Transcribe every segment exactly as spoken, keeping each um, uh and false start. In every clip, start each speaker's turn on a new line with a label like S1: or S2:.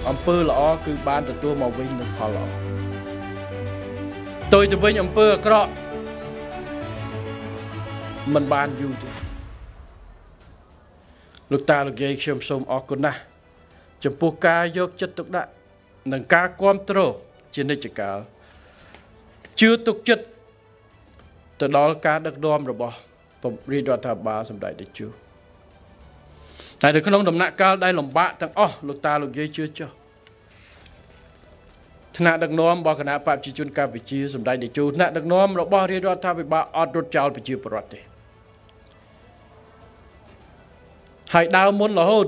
S1: អំពើល្អគឺបានទទួលមកវិញនូវផលល្អtôiទៅវិញអំពើអាក្រក់មិនបានយូរទេលោកតាលោកយាយខ្ញុំសូមអរគុណណាស់ចំពោះការយកចិត្តទុកដាក់និងការគាំទ្រជានិច្ចកាលជឿទុកចិត្តទៅដល់ការដឹកនាំរបស់រាជរដ្ឋាភិបាលសម្ដេចតេជោតែនៅក្នុងដំណាក់កាលដែលលំបាកទាំងអស់លោកតាលោកយាយជឿចុះថ្នាក់ដឹកនាំរបស់គណៈបព្វជិជនកម្ពុជាសម្ដេចតេជោថ្នាក់ដឹកនាំរបស់រាជរដ្ឋាភិបាលអត់រត់ចោលប្រជាពលរដ្ឋទេហើយដើមមុនរហូត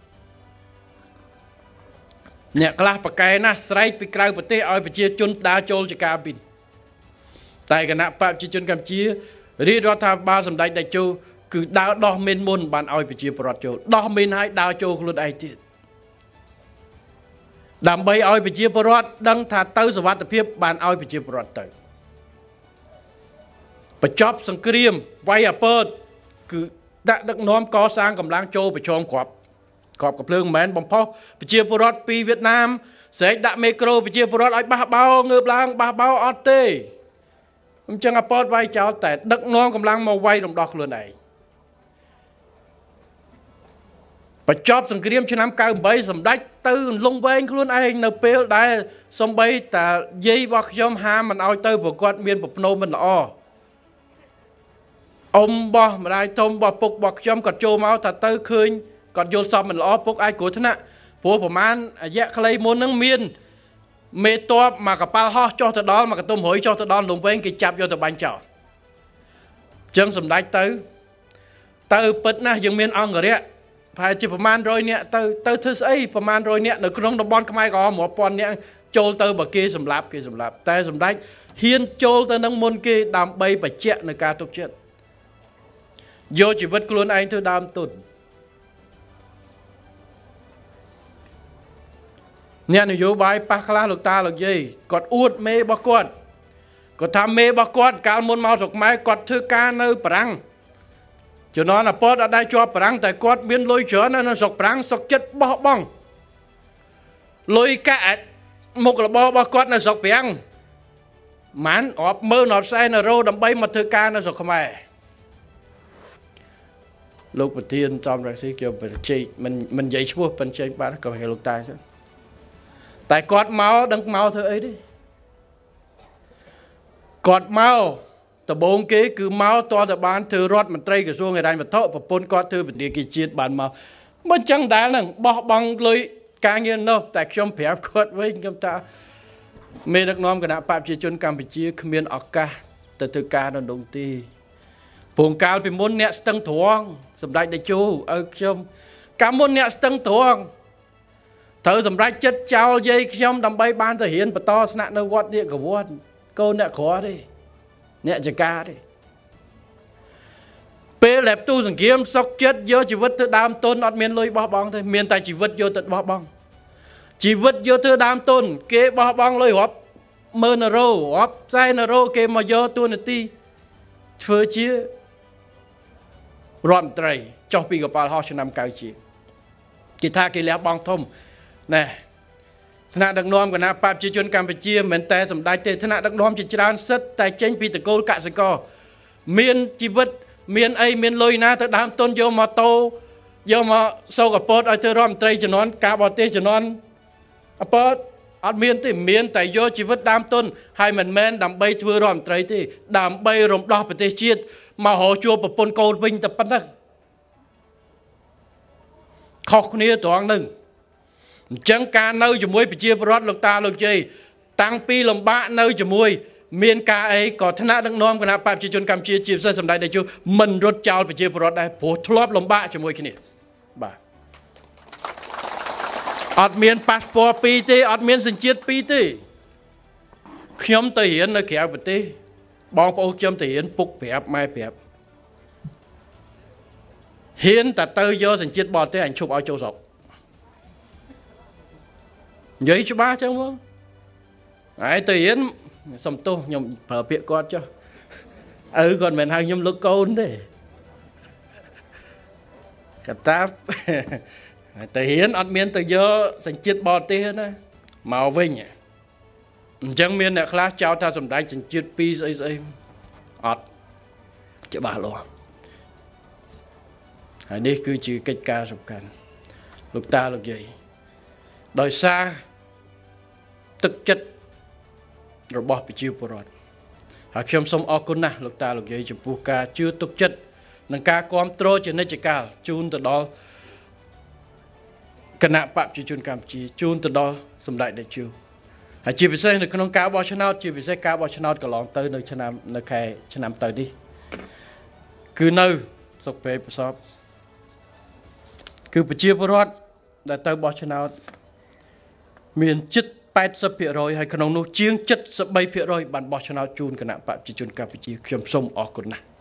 S1: អ្នកខ្លះប្រកែណាស់ស្រែកពីក្រៅប្រទេសឲ្យប្រជាជនដើរចូលជាកាប៊ីនតែគណៈបព្វជិជនកម្ពុជារាជរដ្ឋាភិបាលសម្ដេចតេជោគឺដើរដោះមីនមុនបានឲ្យប្រជាពលរដ្ឋចូលដោះមីនឲ្យដើរចូលខ្លួនឯងទៀតដើម្បីឲ្យប្រជាពលរដ្ឋដឹងថាទៅសុវត្ថិភាពបានឲ្យប្រជាពលរដ្ឋទៅបញ្ចប់សង្គ្រាមវាយអាពើគឺដាក់ដឹកនាំកសាងកម្លាំងចូលប្រជុំគ្រាប់គ្រាប់កំភ្លើងមិនមែនបំផុសប្រជាពលរដ្ឋពីវៀតណាមស្រែកដាក់មេក្រូប្រជាពលរដ្ឋឲ្យបះបោងើបឡើងបះបោអត់ទេអញ្ចឹងអាពតវាយចោលតែដឹកនាំកម្លាំងមកវាយរំដោះខ្លួនឯងបញ្ចប់សង្គ្រាមឆ្នាំកៅeightសម្ដេចទៅលងវែងខ្លួនឯងនៅពេលដែលសំបីតាយាយរបស់ខ្ញុំហាមិនឲ្យទៅព្រោះគាត់មានប្រផ្នូលមិនល្អអ៊ំរបស់ម្ដាយធំរបស់ពុករបស់ខ្ញុំគាត់ចូលមកថាទៅឃើញគាត់យល់សពមិនល្អពុកអាចគ្រោះថ្នាក់ព្រោះប្រហែលរយៈខ្លីមុនហ្នឹងមានមេតបមកកប៉ាល់ហោះចុះទៅដល់មកកតុំរុយចុះទៅដល់លងវែងគេចាប់យកទៅបាញ់ចោលអញ្ចឹងសម្ដេចទៅទៅពិតណាស់យើងមានអង្គរៈប្រហែលជាប្រមាណរយនាក់ទៅទៅធ្វើស្អីប្រមាណរយនាក់នៅក្នុងតំបន់ខ្មែរក្រហមរាប់ពាន់នាក់ចូលទៅបើគេសម្លាប់គេសម្លាប់តែសម្ដេចហ៊ានចូលទៅនឹងមុនគេដើម្បីបញ្ជាក់នៅការទុកចិត្តយកជីវិតខ្លួនឯងធ្វើដើមទុនអ្នកនយោបាយប៉ះខ្លះលោកតាលោកយាយគាត់អួតមេរបស់គាត់គាត់ថាមេរបស់គាត់កាលមុនមកស្រុកខ្មែរគាត់ធ្វើការនៅបារាំងជំនាន់អាពតអត់ដែរជាប់បារាំងតែគាត់មានលុយច្រើននៅស្រុកបារាំងសុកចិត្តបោះបង់លុយកាក់មុខរបររបស់គាត់នៅស្រុកបារាំងម៉ានរាប់ម៉ឺនរាប់សែនអឺរ៉ូដើម្បីមកធ្វើការនៅស្រុកខ្មែរលោកប្រធានចំរកស៊ីគេបច្ចេកមិនមិននិយាយឈ្មោះប៉ុន្តែបាទក៏ហៅលោកតាចឹងតែគាត់មកដឹងមកធ្វើអីទេគាត់មកដំបូងគេគឺមកតទៅបានធ្វើរដ្ឋមន្ត្រីក្រសួងហិរញ្ញវត្ថុប្រពន្ធគាត់ធ្វើពន្ធជាតិបានមកមិនចឹងដែរហ្នឹងបោះបង់លុយការងារនោះតែខ្ញុំប្រាប់គាត់វិញខ្ញុំថាមេដឹកនាំគណៈបព្វជិជនកម្ពុជាគ្មានឱកាសទៅធ្វើការនៅក្នុងទីពងកាលពីមុនអ្នកស្ទឹងត្រង់សម្ដេចតេជោឲ្យខ្ញុំកាលមុនអ្នកស្ទឹងត្រង់ត្រូវសម្រេចចិត្តចោលយាយខ្ញុំដើម្បីបានទៅរៀនបន្តស្នាក់នៅវត្តនាគវត្តកូនអ្នកក្រទេអ្នកចការទេពេលដែលផ្ទុះសង្គ្រាមសុកចិត្តយកជីវិតទៅដើមទុនអត់មានលុយបោះបង់ទេមានតែជីវិតយកទៅបោះបង់ជីវិតយកទៅដើមទុនគេបោះបង់លុយរាប់ម៉ឺនអឺរ៉ូរាប់សែនអឺរ៉ូគេមកយកតួនាទីធ្វើជារដ្ឋមន្ត្រីចុះពីកប៉ាល់ហោះឆ្នាំកៅជាគេថាគេលះបង់ធំណែថ្នាក់ដឹកនាំគណៈបព្វជិជនកម្ពុជាមិនតែសម្ដេចទេថ្នាក់ដឹកនាំជាច្រើនសិតតែចេញពីតកូលកសិករមានជីវិតមានអីមានលុយណាទៅដើមទុនយកម៉ូតូយកមកសោកអពតឲ្យទៅរដ្ឋមន្ត្រីជំនាន់ការបរទេសជំនាន់អពតអត់មានទេមានតែយកជីវិតដើមទុនហើយមិនមែនដើម្បីធ្វើរដ្ឋមន្ត្រីទេដើម្បីរំដោះប្រទេសជាតិមករកជួបប្រពន្ធកូនវិញតែប៉ុណ្ណឹងខុសគ្នាត្រង់ហ្នឹងអញ្ចឹងការនៅជាមួយប្រជាពលរដ្ឋលោកតាលោកយាយតាំងពីលំបាកនៅជាមួយមានការអីក៏ថ្នាក់ដឹកនាំគណៈបព្វជិជនកម្ពុជាជាពិសេសសម្ដេចតេជោមិនរត់ចោលប្រជាពលរដ្ឋដែរព្រោះធ្លាប់លំបាកជាមួយគ្នាបាទអត់មានប៉ាសពតពីរទេអត់មានសញ្ជាតិពីរទេខ្ញុំទៅរៀននៅក្រៅប្រទេសបងប្អូនខ្ញុំទៅរៀនពុកប្រាប់ម៉ែប្រាប់ហ៊ានតែទៅយកសញ្ជាតិបរទេសអញឈប់ឲ្យចូលស្រុកនិយាយច្បាស់ចឹងមកហើយទៅរៀនសំទោសខ្ញុំប្រើពាក្យគាត់ចុះឪគាត់មិនហៅខ្ញុំលោកកូនទេកតា tại hiến ăn miên từ giờ sành chết bò tê đó màu vinh chẳng miên nè khá cháu ta sầm đáy sành chết pi ấy ấy ọt chứ bà luôn hãy đi cứ chỉ cách ca sụp cằn lúc ta lúc gì đời xa thực chất rồi bỏ bị chiêu rồi hãy khiêm sống ở con nè lúc ta lúc gì chụp bu ca chưa thực chất nâng ca control cho nên chỉ cả chun từ đó cái nạp bạc chỉ chun cam chỉ chun từ đó sầm đại để chiêu hãy chỉ bị xây được con cá bò chân nào chỉ bị xây cá bò chân nào cả lòng tới nơi chân nam nơi khai chân nam tới đi cứ nơi sọc về sọp cứ bị chia bớt để tới bò chân nào miền chất bảy sập phía rồi hay con nô chiên chất sập bay phía rồi bàn bò chân nào chun cái nạp bạc chỉ chun cam chỉ khiêm sống ở con nè